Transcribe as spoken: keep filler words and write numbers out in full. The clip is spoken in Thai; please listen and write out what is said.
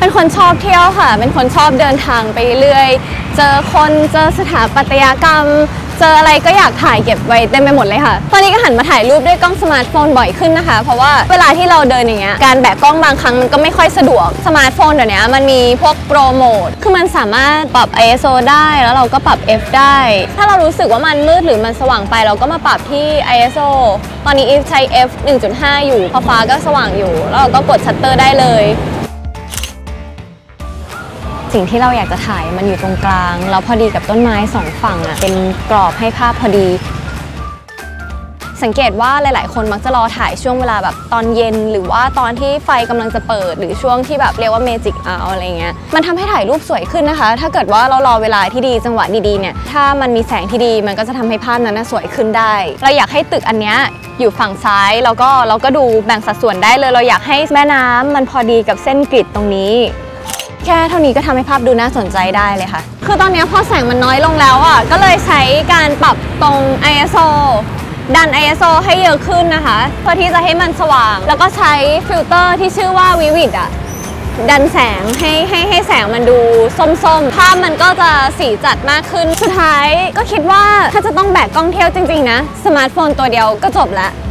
เป็นคนชอบเที่ยวค่ะเป็นคนชอบเดินทางไปเรื่อยเจอคนเจอสถาปัตยกรรมเจออะไรก็อยากถ่ายเก็บไว้เต็มไปหมดเลยค่ะตอนนี้ก็หันมาถ่ายรูปด้วยกล้องสมาร์ทโฟนบ่อยขึ้นนะคะเพราะว่าเวลาที่เราเดินอย่างเงี้ยการแบกกล้องบางครั้งมันก็ไม่ค่อยสะดวกสมาร์ทโฟนเดี๋ยวนี้มันมีพวกโปรโมทคือมันสามารถปรับ ไอ เอส โอ ได้แล้วเราก็ปรับ F ได้ถ้าเรารู้สึกว่ามันมืดหรือมันสว่างไปเราก็มาปรับที่ ไอ เอส โอ ตอนนี้ If ใช้ F หนึ่งจุดห้า อยู่พอฟ้าก็สว่างอยู่แล้วเราก็กดชัตเตอร์ได้เลยสิ่งที่เราอยากจะถ่ายมันอยู่ตรงกลางแล้วพอดีกับต้นไม้สองฝั่งอ่ะเป็นกรอบให้ภาพพอดีสังเกตว่าหลายๆคนมักจะรอถ่ายช่วงเวลาแบบตอนเย็นหรือว่าตอนที่ไฟกำลังจะเปิดหรือช่วงที่แบบเรียกว่าเมจิกเอาอะไรเงี้ยมันทำให้ถ่ายรูปสวยขึ้นนะคะถ้าเกิดว่าเรารอเวลาที่ดีจังหวะดีๆเนี่ยถ้ามันมีแสงที่ดีมันก็จะทำให้ภาพนั้นสวยขึ้นได้เราอยากให้ตึกอันเนี้ยอยู่ฝั่งซ้ายแล้วก็เราก็ดูแบ่งสัดส่วนได้เลยเราอยากให้แม่น้ำมันพอดีกับเส้นกริดตรงนี้แค่เท่านี้ก็ทำให้ภาพดูน่าสนใจได้เลยค่ะคือตอนนี้พอแสงมันน้อยลงแล้วอ่ะก็เลยใช้การปรับตรง ไอ เอส โอ ดัน ไอ เอส โอ ให้เยอะขึ้นนะคะเพื่อที่จะให้มันสว่างแล้วก็ใช้ฟิลเตอร์ที่ชื่อว่า Vivid อ่ะดันแสงให้ให้ให้แสงมันดูส้มๆภาพมันก็จะสีจัดมากขึ้นสุดท้ายก็คิดว่าถ้าจะต้องแบกกล้องเที่ยวจริงๆนะสมาร์ทโฟนตัวเดียวก็จบแล้ว